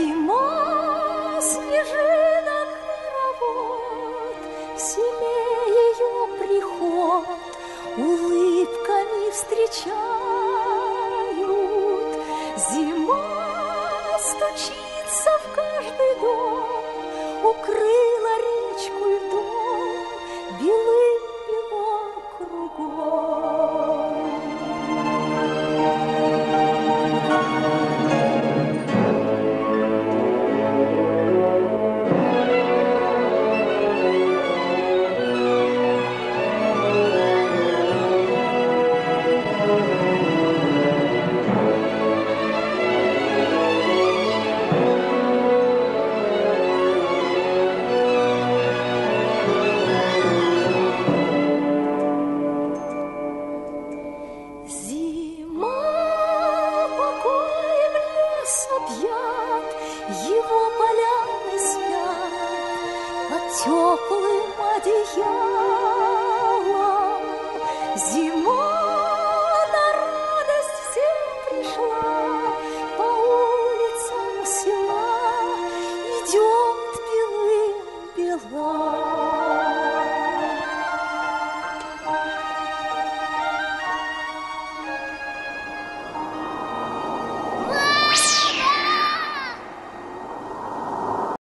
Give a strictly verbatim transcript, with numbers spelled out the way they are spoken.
Зима, снежинок хоровод, в селе ее приход улыбками встречают. Зима стучится в каждый дом, укрыла речку льдом, белым-бело кругом. Его поляны спят под теплым одеялом. Зима